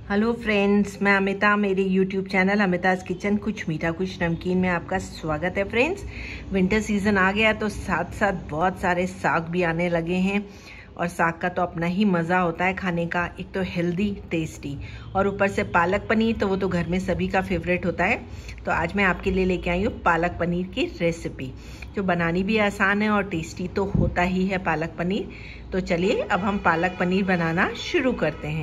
Hello friends, मैं अमिता। मेरे YouTube channel अमिताज़ kitchen कुछ मीठा कुछ नमकीन में आपका स्वागत है। फ्रेंड्स, विंटर सीज़न आ गया तो साथ साथ बहुत सारे साग भी आने लगे हैं और साग का तो अपना ही मज़ा होता है खाने का। एक तो हेल्दी, टेस्टी और ऊपर से पालक पनीर, तो वो तो घर में सभी का फेवरेट होता है। तो आज मैं आपके लिए लेके आई हूँ पालक पनीर की रेसिपी, जो बनानी भी आसान है और टेस्टी तो होता ही है पालक पनीर। तो चलिए अब हम पालक पनीर बनाना शुरू करते हैं।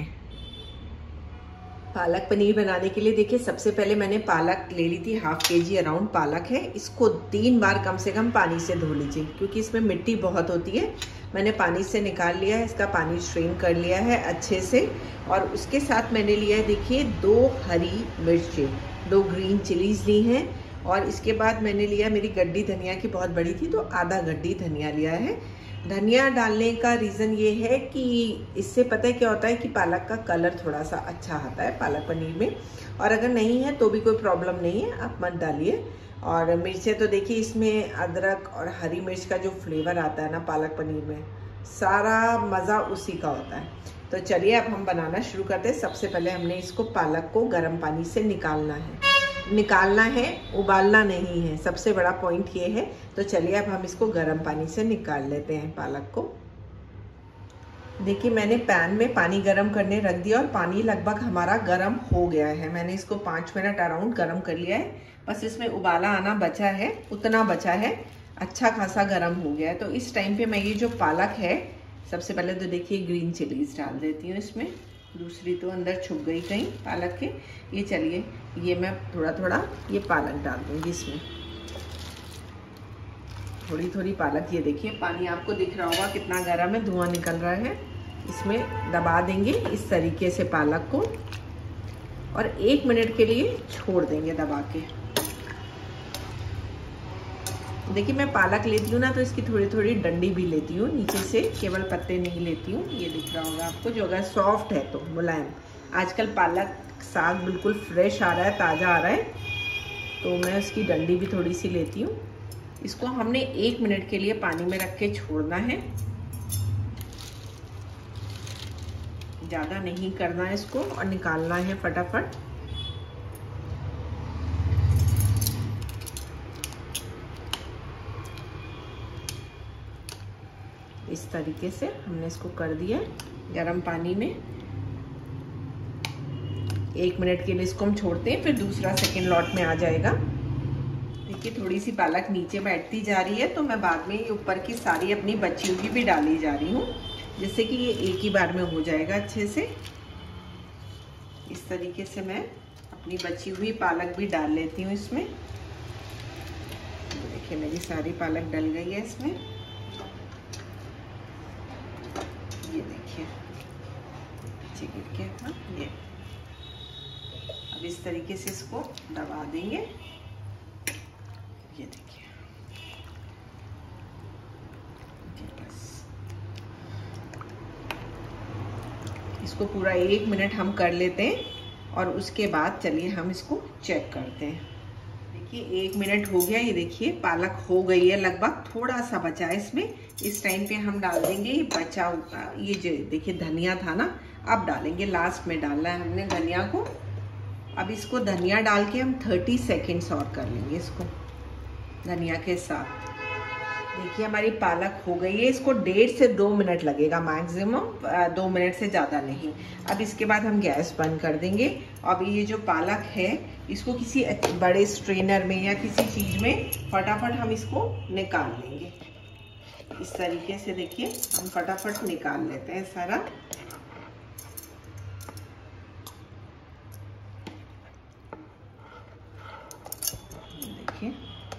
पालक पनीर बनाने के लिए देखिए, सबसे पहले मैंने पालक ले ली थी, हाफ केजी अराउंड पालक है। इसको 3 बार कम से कम पानी से धो लीजिए, क्योंकि इसमें मिट्टी बहुत होती है। मैंने पानी से निकाल लिया है, इसका पानी स्ट्रेन कर लिया है अच्छे से। और उसके साथ मैंने लिया है देखिए 2 हरी मिर्चें, 2 ग्रीन चिलीज ली हैं। और इसके बाद मैंने लिया, मेरी गड्डी धनिया की बहुत बड़ी थी तो आधा गड्डी धनिया लिया है। धनिया डालने का रीज़न ये है कि इससे पता है क्या होता है कि पालक का कलर थोड़ा सा अच्छा आता है पालक पनीर में। और अगर नहीं है तो भी कोई प्रॉब्लम नहीं है, आप मत डालिए। और मिर्चें तो देखिए, इसमें अदरक और हरी मिर्च का जो फ्लेवर आता है ना पालक पनीर में, सारा मज़ा उसी का होता है। तो चलिए अब हम बनाना शुरू करते हैं। सबसे पहले हमने इसको पालक को गर्म पानी से निकालना है, उबालना नहीं है, सबसे बड़ा पॉइंट ये है। तो चलिए अब हम इसको गर्म पानी से निकाल लेते हैं पालक को। देखिए, मैंने पैन में पानी गर्म करने रख दिया और पानी लगभग हमारा गर्म हो गया है। मैंने इसको 5 मिनट अराउंड गर्म कर लिया है, बस इसमें उबाला आना बचा है, उतना बचा है। अच्छा खासा गर्म हो गया है। तो इस टाइम पे मैं ये जो पालक है, सबसे पहले तो देखिए ग्रीन चिलीज डाल देती हूँ इसमें। दूसरी तो अंदर छुप गई कहीं पालक के। ये चलिए, ये मैं थोड़ा थोड़ा ये पालक डाल दूँगी इसमें, थोड़ी थोड़ी पालक। ये देखिए पानी आपको दिख रहा होगा कितना गर्म है, धुआं निकल रहा है। इसमें दबा देंगे इस तरीके से पालक को और 1 मिनट के लिए छोड़ देंगे दबा के। देखिए, मैं पालक लेती हूँ ना तो इसकी थोड़ी थोड़ी डंडी भी लेती हूँ नीचे से, केवल पत्ते नहीं लेती हूँ। ये दिख रहा होगा आपको, जो अगर सॉफ्ट है तो मुलायम। आजकल पालक साग बिल्कुल फ्रेश आ रहा है, ताज़ा आ रहा है, तो मैं उसकी डंडी भी थोड़ी सी लेती हूँ। इसको हमने 1 मिनट के लिए पानी में रख के छोड़ना है, ज़्यादा नहीं करना है इसको, और निकालना है फटाफट। इस तरीके से हमने इसको कर दिया गरम पानी में। 1 मिनट के लिए इसको हम छोड़ते हैं, फिर दूसरा सेकेंड लॉट में आ जाएगा। देखिए, थोड़ी सी पालक नीचे बैठती जा रही है, तो मैं बाद में ऊपर की सारी अपनी बची हुई भी डाली जा रही हूँ, जिससे कि ये एक ही बार में हो जाएगा अच्छे से। इस तरीके से मैं अपनी बची हुई पालक भी डाल लेती हूँ इसमें। देखिए, मेरी सारी पालक डल गई है इसमें। ये देखिए चिकन के, हाँ ये। अब इस तरीके से इसको दबा देंगे। ये देखिए, बस इसको पूरा 1 मिनट हम कर लेते हैं और उसके बाद चलिए हम इसको चेक करते हैं। देखिए 1 मिनट हो गया। ये देखिए पालक हो गई है लगभग, थोड़ा सा बचा है इसमें। इस टाइम पे हम डाल देंगे ये बचा हुआ, ये जो देखिए धनिया था ना, अब डालेंगे। लास्ट में डालना है हमने धनिया को। अब इसको धनिया डाल के हम 30 सेकेंड्स और कर लेंगे इसको धनिया के साथ। देखिए हमारी पालक हो गई है। इसको 1.5 से 2 मिनट लगेगा मैक्सिमम, 2 मिनट से ज़्यादा नहीं। अब इसके बाद हम गैस बंद कर देंगे। अब ये जो पालक है, इसको किसी बड़े स्ट्रेनर में या किसी चीज़ में फटाफट हम इसको निकाल लेंगे। इस तरीके से देखिए हम फटाफट निकाल लेते हैं सारा। देखिए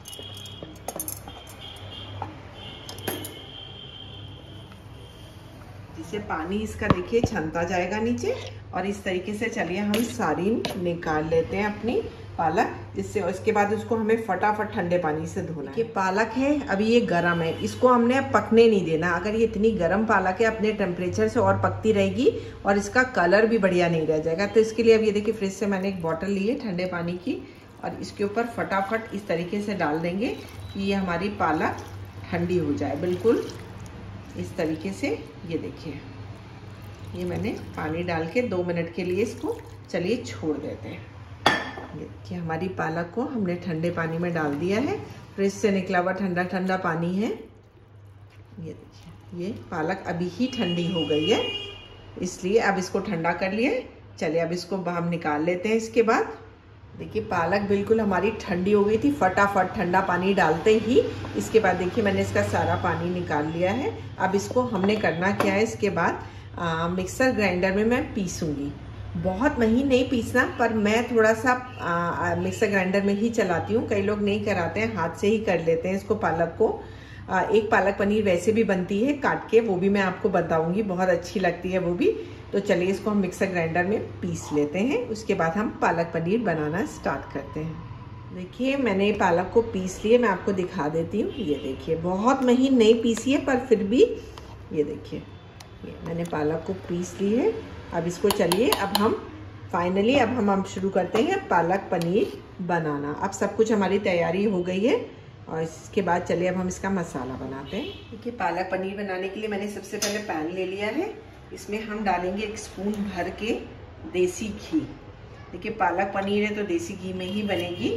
जिससे पानी इसका देखिए छनता जाएगा नीचे। और इस तरीके से चलिए हम सारी निकाल लेते हैं अपनी पालक, जिससे उसके बाद उसको हमें फटाफट ठंडे पानी से धोना है। कि पालक है अभी ये गर्म है, इसको हमने अब पकने नहीं देना। अगर ये इतनी गर्म पालक है, अपने टेम्परेचर से और पकती रहेगी और इसका कलर भी बढ़िया नहीं रह जाएगा। तो इसके लिए अब ये देखिए फ्रिज से मैंने एक बॉटल ली है ठंडे पानी की, और इसके ऊपर फटाफट इस तरीके से डाल देंगे कि ये हमारी पालक ठंडी हो जाए बिल्कुल इस तरीके से। ये देखिए ये मैंने पानी डाल के 2 मिनट के लिए इसको चलिए छोड़ देते हैं। ये देखिए हमारी पालक को हमने ठंडे पानी में डाल दिया है, फ्रिज से निकला हुआ ठंडा ठंडा पानी है। ये देखिए ये पालक अभी ही ठंडी हो गई है, इसलिए अब इसको ठंडा कर लिए। चलिए अब इसको हम निकाल लेते हैं। इसके बाद देखिए पालक बिल्कुल हमारी ठंडी हो गई थी, फटाफट ठंडा पानी डालते ही। इसके बाद देखिए मैंने इसका सारा पानी निकाल लिया है। अब इसको हमने करना क्या है, इसके बाद मिक्सर ग्राइंडर में मैं पीसूँगी। बहुत महीन नहीं पीसना, पर मैं थोड़ा सा मिक्सर ग्राइंडर में ही चलाती हूँ। कई लोग नहीं कराते हैं, हाथ से ही कर लेते हैं इसको। पालक को एक पालक पनीर वैसे भी बनती है काट के, वो भी मैं आपको बताऊंगी, बहुत अच्छी लगती है वो भी। तो चलिए इसको हम मिक्सर ग्राइंडर में पीस लेते हैं, उसके बाद हम पालक पनीर बनाना स्टार्ट करते हैं। देखिए मैंने पालक को पीस लिए, मैं आपको दिखा देती हूँ। ये देखिए बहुत महीन नहीं पीसी है, पर फिर भी ये देखिए ये मैंने पालक को पीस ली है। अब इसको चलिए अब हम फाइनली हम शुरू करते हैं पालक पनीर बनाना। अब सब कुछ हमारी तैयारी हो गई है और इसके बाद चलिए अब हम इसका मसाला बनाते हैं। देखिए पालक पनीर बनाने के लिए मैंने सबसे पहले पैन ले लिया है। इसमें हम डालेंगे 1 स्पून भर के देसी घी। देखिए पालक पनीर है तो देसी घी में ही बनेगी।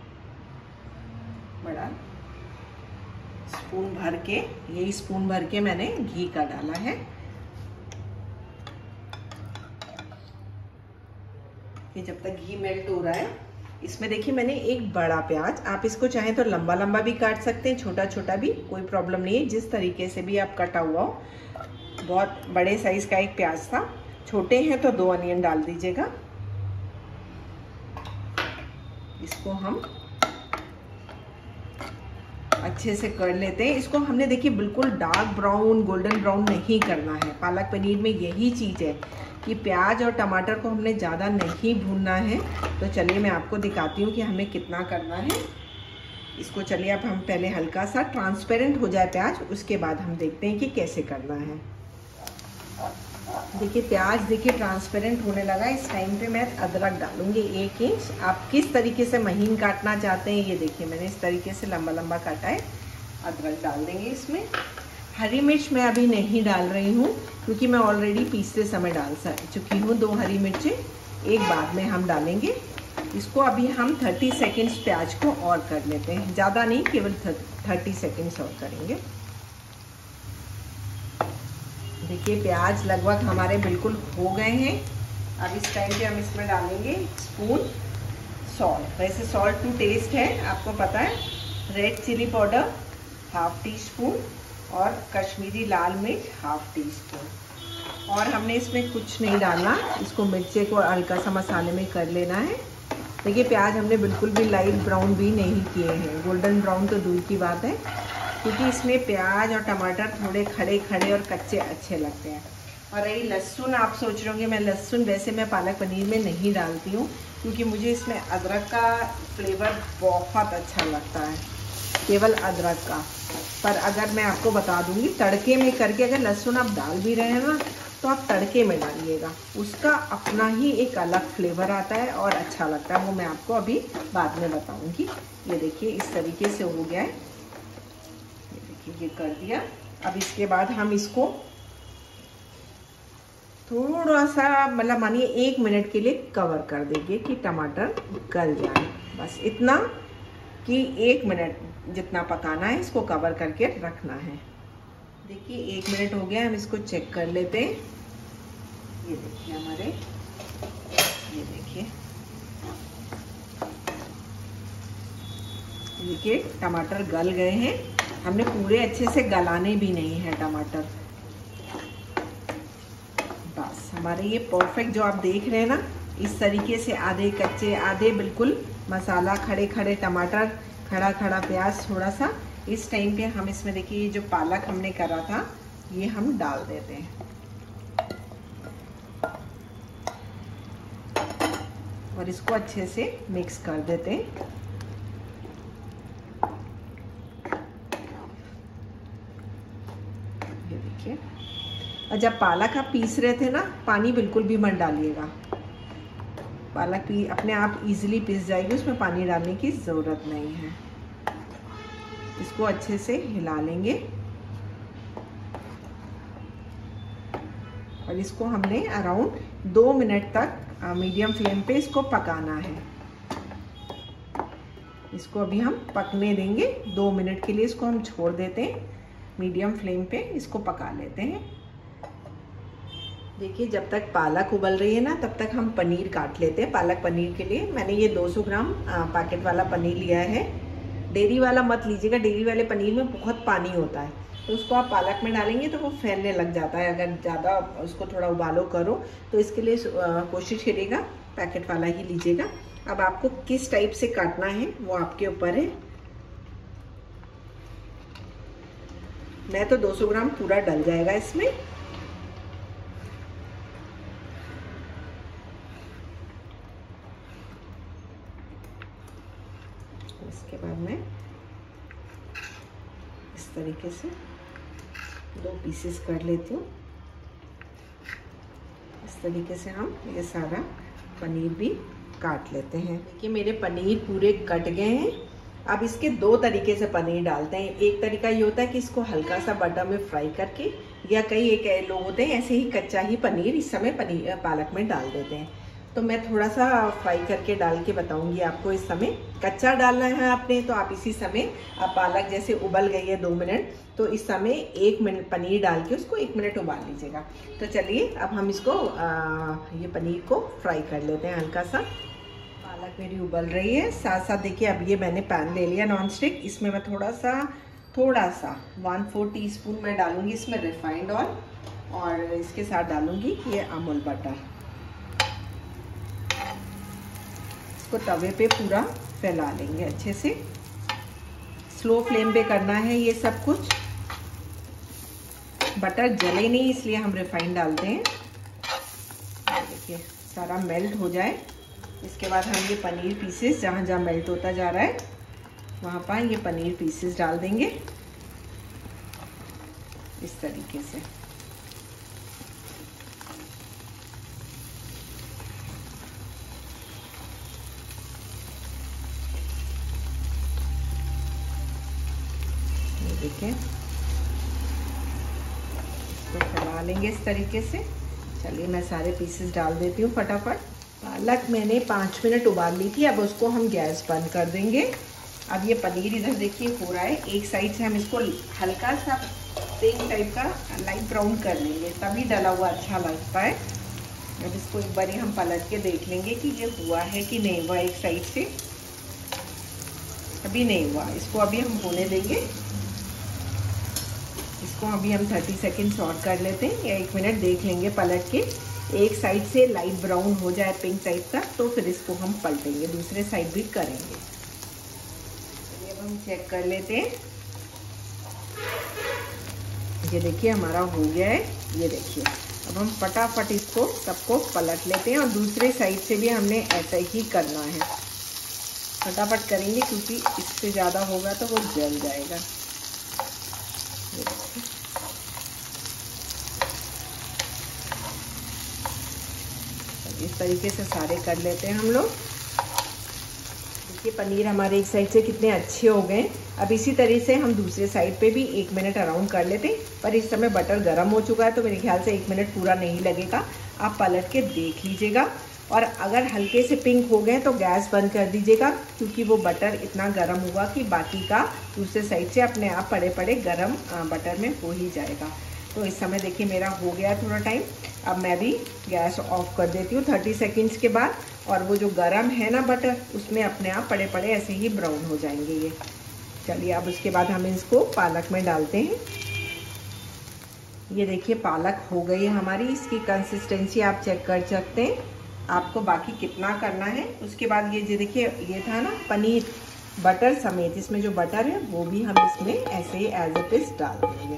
बड़ा स्पून भर के, यही स्पून भर के मैंने घी का डाला है। ये जब तक घी मेल्ट हो रहा है, इसमें देखिए मैंने एक बड़ा प्याज, आप इसको चाहें तो लंबा लंबा भी काट सकते हैं, छोटा छोटा भी, कोई प्रॉब्लम नहीं है, जिस तरीके से भी आप कटा हुआ हो। बहुत बड़े साइज का एक प्याज था, छोटे हैं तो 2 अनियन डाल दीजिएगा। इसको हम अच्छे से कर लेते हैं। इसको हमने देखिए बिल्कुल डार्क ब्राउन गोल्डन ब्राउन नहीं करना है। पालक पनीर में यही चीज़ है कि प्याज और टमाटर को हमने ज़्यादा नहीं भूनना है। तो चलिए मैं आपको दिखाती हूँ कि हमें कितना करना है। इसको चलिए अब हम पहले हल्का सा ट्रांसपेरेंट हो जाए प्याज, उसके बाद हम देखते हैं कि कैसे करना है। देखिए प्याज देखिए ट्रांसपेरेंट होने लगा। इस टाइम पे मैं अदरक डालूंगी 1 इंच। आप किस तरीके से महीन काटना चाहते हैं, ये देखिए मैंने इस तरीके से लंबा लंबा काटा है। अदरक डाल देंगे इसमें। हरी मिर्च मैं अभी नहीं डाल रही हूँ क्योंकि मैं ऑलरेडी पीसते समय डाल चुकी हूँ 2 हरी मिर्चें, एक बाद में हम डालेंगे। इसको अभी हम 30 सेकेंड्स प्याज को और कर लेते हैं, ज़्यादा नहीं, केवल 30 सेकेंड्स और करेंगे। देखिए प्याज लगभग हमारे बिल्कुल हो गए हैं। अब इस टाइम पे हम इसमें डालेंगे 1 स्पून सॉल्ट। वैसे सॉल्ट टू टेस्ट है, आपको पता है। रेड चिली पाउडर 1/2 टीस्पून और कश्मीरी लाल मिर्च 1/2 टीस्पून। और हमने इसमें कुछ नहीं डालना, इसको मिर्चे को हल्का सा मसाले में कर लेना है। देखिए प्याज हमने बिल्कुल भी लाइट ब्राउन भी नहीं किए हैं, गोल्डन ब्राउन तो दूर की बात है, क्योंकि इसमें प्याज और टमाटर थोड़े खड़े खड़े और कच्चे अच्छे लगते हैं। और रही लहसुन, आप सोच रहे होंगे मैं लहसुन वैसे मैं पालक पनीर में नहीं डालती हूँ क्योंकि मुझे इसमें अदरक का फ्लेवर बहुत अच्छा लगता है, केवल अदरक का। पर अगर मैं आपको बता दूंगी तड़के में करके, अगर लहसुन आप डाल भी रहे हैं ना तो आप तड़के में डालिएगा, उसका अपना ही एक अलग फ्लेवर आता है और अच्छा लगता है। वो मैं आपको अभी बाद में बताऊंगी। ये देखिए इस तरीके से हो गया है, ये देखिए ये कर दिया। अब इसके बाद हम इसको थोड़ा सा मतलब मानिए 1 मिनट के लिए कवर कर देंगे कि टमाटर गल जाए। बस इतना कि 1 मिनट जितना पकाना है, इसको कवर करके रखना है। देखिए 1 मिनट हो गया, हम इसको चेक कर लेते हैं। ये देखिए हमारे, ये देखिए टमाटर गल गए हैं। हमने पूरे अच्छे से गलाने भी नहीं है टमाटर। बस हमारे ये परफेक्ट जो आप देख रहे हैं ना, इस तरीके से आधे कच्चे आधे बिल्कुल मसाला, खड़े खड़े टमाटर, खड़ा खड़ा प्याज थोड़ा सा। इस टाइम पे हम इसमें देखिए ये जो पालक हमने करा था ये हम डाल देते हैं और इसको अच्छे से मिक्स कर देते हैं। ये देखिए, और जब पालक आप पीस रहे थे ना, पानी बिल्कुल भी मत डालिएगा। पालक भी अपने आप इजीली पिस जाएगी, उसमें पानी डालने की ज़रूरत नहीं है। इसको अच्छे से हिला लेंगे। और इसको हमने अराउंड 2 मिनट तक मीडियम फ्लेम पे इसको पकाना है। इसको अभी हम पकने देंगे 2 मिनट के लिए, इसको हम छोड़ देते हैं मीडियम फ्लेम पे, इसको पका लेते हैं। देखिए जब तक पालक उबल रही है ना तब तक हम पनीर काट लेते हैं। पालक पनीर के लिए मैंने ये 200 ग्राम पैकेट वाला पनीर लिया है। डेयरी वाला मत लीजिएगा, डेयरी वाले पनीर में बहुत पानी होता है, तो उसको आप पालक में डालेंगे तो वो फैलने लग जाता है अगर ज़्यादा उसको थोड़ा उबालो करो। तो इसके लिए कोशिश करिएगा पैकेट वाला ही लीजिएगा। अब आपको किस टाइप से काटना है वो आपके ऊपर है। मैं तो 200 ग्राम पूरा डल जाएगा इसमें। इसके बाद मैं इस तरीके से 2 पीसेस कर लेती हूँ। इस तरीके से हम ये सारा पनीर भी काट लेते हैं। देखिए मेरे पनीर पूरे कट गए हैं। अब इसके 2 तरीके से पनीर डालते हैं। एक तरीका ये होता है कि इसको हल्का सा बटर में फ्राई करके, या कई एक लोग होते हैं ऐसे ही कच्चा ही पनीर इस समय पनीर पालक में डाल देते हैं। तो मैं थोड़ा सा फ्राई करके डाल के बताऊंगी आपको। इस समय कच्चा डालना है आपने, तो आप इसी समय आप पालक जैसे उबल गई है 2 मिनट, तो इस समय 1 मिनट पनीर डाल के उसको 1 मिनट उबाल लीजिएगा। तो चलिए अब हम इसको ये पनीर को फ्राई कर लेते हैं हल्का सा। पालक मेरी उबल रही है, साथ साथ देखिए अब ये मैंने पैन ले लिया नॉन स्टिक। इसमें मैं थोड़ा सा 1/4 टीस्पून मैं डालूंगी इसमें रिफाइंड ऑयल, और इसके साथ डालूंगी ये अमूल बटर। इसको तवे पे पूरा फैला लेंगे अच्छे से। स्लो फ्लेम पे करना है ये सब कुछ। बटर जले नहीं इसलिए हम रिफाइंड डालते हैं। देखिए सारा मेल्ट हो जाए, इसके बाद हम ये पनीर पीसेस जहाँ जहाँ मेल्ट होता जा रहा है वहाँ पर ये पनीर पीसेस डाल देंगे इस तरीके से। देखिए इसको फैला लेंगे इस तरीके से। चलिए मैं सारे पीसेस डाल देती हूँ फटाफट। पालक मैंने 5 मिनट उबाल ली थी, अब उसको हम गैस बंद कर देंगे। अब ये पनीर इधर देखिए हो रहा है, एक साइड से हम इसको हल्का सा पिंक टाइप का लाइट ब्राउन कर लेंगे, तभी डला हुआ अच्छा लगता है। अब इसको एक बार हम पलट के देख लेंगे कि ये हुआ है कि नहीं हुआ। एक साइड से अभी नहीं हुआ, इसको अभी हम होने देंगे। इसको अभी हम 30 सेकेंड और कर लेते हैं, या 1 मिनट देख लेंगे पलट के। एक साइड से लाइट ब्राउन हो जाए पिंक टाइप का, तो फिर इसको हम पलटेंगे, दूसरे साइड भी करेंगे। तो अब हम चेक कर लेते हैं। ये देखिए हमारा हो गया है, ये देखिए। अब हम फटाफट इसको सबको पलट लेते हैं, और दूसरे साइड से भी हमने ऐसा ही करना है। फटाफट करेंगे क्योंकि इससे ज़्यादा होगा तो वो जल जाएगा। इस तरीके से सारे कर लेते हैं हम लोग। देखिए पनीर हमारे एक साइड से कितने अच्छे हो गए। अब इसी तरह से हम दूसरे साइड पे भी 1 मिनट अराउंड कर लेते हैं, पर इस समय बटर गर्म हो चुका है तो मेरे ख्याल से 1 मिनट पूरा नहीं लगेगा। आप पलट के देख लीजिएगा, और अगर हल्के से पिंक हो गए तो गैस बंद कर दीजिएगा, क्योंकि वो बटर इतना गर्म हुआ कि बाकी का दूसरे साइड से अपने आप पड़े पड़े गर्म बटर में हो ही जाएगा। तो इस समय देखिए मेरा हो गया थोड़ा टाइम। अब मैं भी गैस ऑफ कर देती हूँ 30 सेकेंड्स के बाद, और वो जो गरम है ना बटर, उसमें अपने आप पड़े पड़े ऐसे ही ब्राउन हो जाएंगे ये। चलिए अब उसके बाद हम इसको पालक में डालते हैं। ये देखिए पालक हो गई है हमारी, इसकी कंसिस्टेंसी आप चेक कर सकते हैं, आपको बाकी कितना करना है। उसके बाद ये देखिए ये था ना पनीर बटर समेत, इसमें जो बटर है वो भी हम इसमें ऐसे ही एज इट इज डाल देंगे।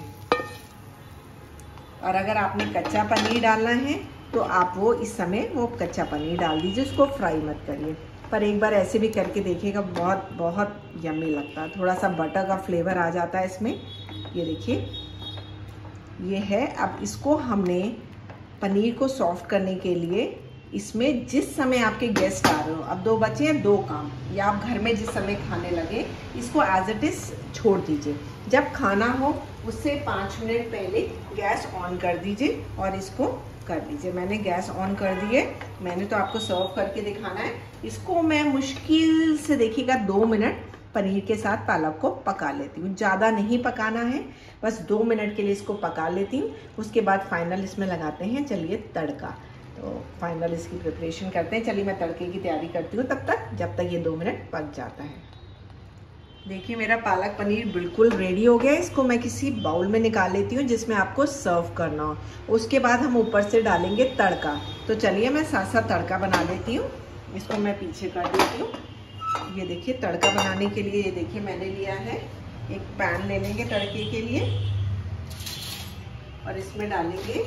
और अगर आपने कच्चा पनीर डालना है तो आप वो इस समय वो कच्चा पनीर डाल दीजिए, उसको फ्राई मत करिए। पर एक बार ऐसे भी करके देखिएगा, बहुत बहुत यम्मी लगता है। थोड़ा सा बटर का फ्लेवर आ जाता है इसमें। ये देखिए ये है। अब इसको हमने पनीर को सॉफ्ट करने के लिए इसमें जिस समय आपके गेस्ट आ रहे हो, अब 2 बचे हैं 2 काम, या आप घर में जिस समय खाने लगे इसको एज इट इज छोड़ दीजिए। जब खाना हो उससे 5 मिनट पहले गैस ऑन कर दीजिए और इसको कर लीजिए। मैंने गैस ऑन कर दिए, मैंने तो आपको सर्व करके दिखाना है। इसको मैं मुश्किल से देखिएगा 2 मिनट पनीर के साथ पालक को पका लेती हूँ। ज़्यादा नहीं पकाना है, बस 2 मिनट के लिए इसको पका लेती हूँ। उसके बाद फाइनल इसमें लगाते हैं चलिए तड़का। तो फाइनल इसकी प्रिपरेशन करते हैं। चलिए मैं तड़के की तैयारी करती हूँ तब तक, जब तक ये 2 मिनट पक जाता है। देखिए मेरा पालक पनीर बिल्कुल रेडी हो गया है। इसको मैं किसी बाउल में निकाल लेती हूँ जिसमें आपको सर्व करना हो। उसके बाद हम ऊपर से डालेंगे तड़का। तो चलिए मैं साथ साथ तड़का बना लेती हूँ। इसको मैं पीछे कर देती हूँ। ये देखिए तड़का बनाने के लिए ये देखिए मैंने लिया है एक पैन ले लेंगे तड़के के लिए, और इसमें डालेंगे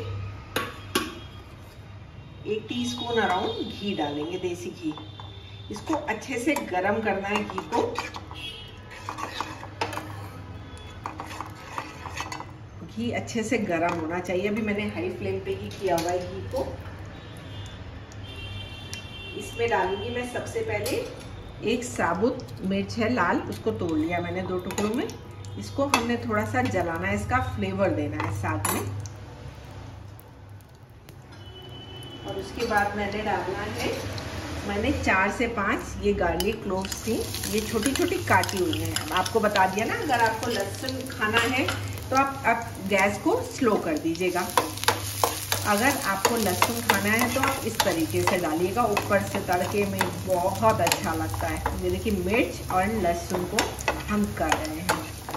1 टीस्पून अराउंड घी डालेंगे, देसी घी। इसको अच्छे से गरम करना है घी को। घी अच्छे से गरम होना चाहिए। अभी मैंने हाई फ्लेम पे ही किया हुआ है घी को। इसमें डालूंगी मैं सबसे पहले एक साबुत मिर्च है लाल, उसको तोड़ लिया मैंने 2 टुकड़ों में। इसको हमने थोड़ा सा जलाना है, इसका फ्लेवर देना है साथ में। और उसके बाद मैंने डालना है, मैंने 4 से 5 ये गार्लिक क्लोव्स थी, ये छोटी छोटी काटी हुई हैं। आपको बता दिया ना, अगर आपको लहसुन खाना है तो आप गैस को स्लो कर दीजिएगा। अगर आपको लहसुन खाना है तो आप इस तरीके से डालिएगा, ऊपर से तड़के में बहुत अच्छा लगता है। ये देखिए मिर्च और लहसुन को हम कर रहे हैं।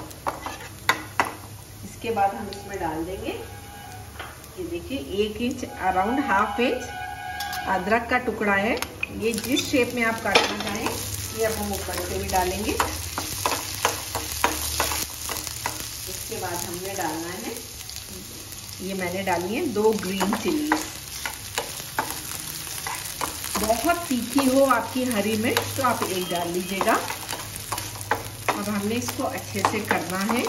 इसके बाद हम इसमें डाल देंगे, ये देखिए 1 इंच अराउंड ½ इंच अदरक का टुकड़ा है। ये जिस शेप में आप काटना चाहें ये अब हम ऊपर से भी डालेंगे। इसके बाद हमने डालना है, ये मैंने डाली है 2 ग्रीन चिली। बहुत तीखी हो आपकी हरी मिर्च तो आप 1 डाल लीजिएगा। अब हमने इसको अच्छे से करना है,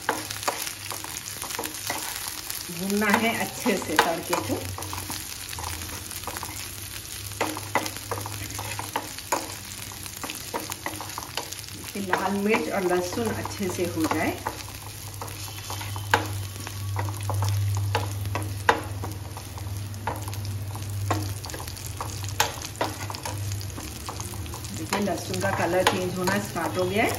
भूनना है अच्छे से तड़के को। लाल मिर्च और लहसुन अच्छे से हो जाए। देखिए लहसुन का कलर चेंज होना स्टार्ट हो गया है।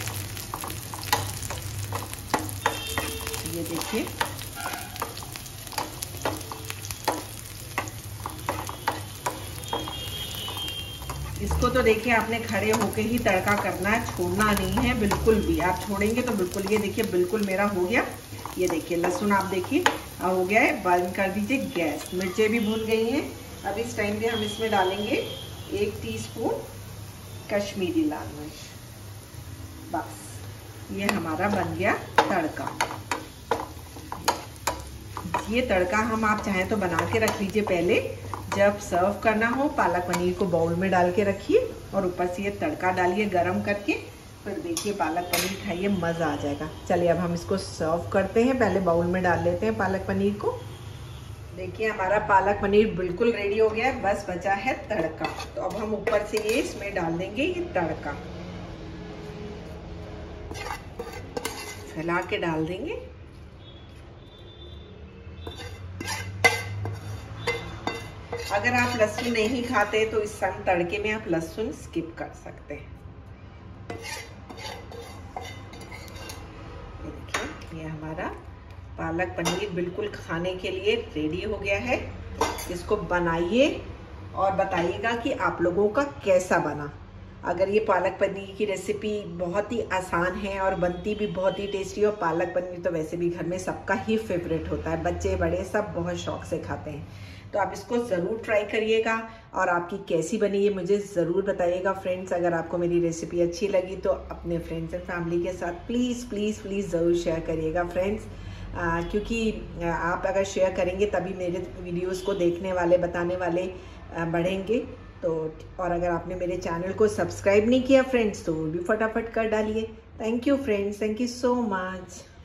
ये देखिए इसको तो देखिए आपने खड़े होके ही तड़का करना है, छोड़ना नहीं है बिल्कुल भी। आप छोड़ेंगे तो बिल्कुल, ये देखिए बिल्कुल मेरा हो गया। ये देखिए लहसुन आप देखिए हो गया है। बंद कर दीजिए गैस। मिर्चें भी भून गई हैं। अब इस टाइम पे हम इसमें डालेंगे 1 टीस्पून कश्मीरी लाल मिर्च। बस ये हमारा बन गया तड़का। ये तड़का हम आप चाहें तो बना के रख लीजिए पहले, जब सर्व करना हो पालक पनीर को बाउल में डाल के रखिए और ऊपर से ये तड़का डालिए गरम करके। फिर देखिए पालक पनीर खाइए, मज़ा आ जाएगा। चलिए अब हम इसको सर्व करते हैं। पहले बाउल में डाल लेते हैं पालक पनीर को। देखिए हमारा पालक पनीर बिल्कुल रेडी हो गया है, बस बचा है तड़का। तो अब हम ऊपर से ये इसमें डाल देंगे ये तड़का, फैला के डाल देंगे। अगर आप लहसुन नहीं खाते तो इस समय तड़के में आप लहसुन स्किप कर सकते हैं। ये देखिए ये हमारा पालक पनीर बिल्कुल खाने के लिए रेडी हो गया है। इसको बनाइए और बताइएगा कि आप लोगों का कैसा बना। अगर ये पालक पनीर की रेसिपी बहुत ही आसान है और बनती भी बहुत ही टेस्टी, और पालक पनीर तो वैसे भी घर में सबका ही फेवरेट होता है, बच्चे बड़े सब बहुत शौक से खाते हैं। तो आप इसको ज़रूर ट्राई करिएगा और आपकी कैसी बनी ये मुझे ज़रूर बताइएगा फ्रेंड्स। अगर आपको मेरी रेसिपी अच्छी लगी तो अपने फ्रेंड्स एंड फैमिली के साथ प्लीज़ प्लीज़ प्लीज़ ज़रूर शेयर करिएगा फ्रेंड्स, क्योंकि आप अगर शेयर करेंगे तभी मेरे वीडियोस को देखने वाले बताने वाले बढ़ेंगे। तो और अगर आपने मेरे चैनल को सब्सक्राइब नहीं किया फ्रेंड्स तो वो भी फटाफट कर डालिए। Thank you friends, thank you so much.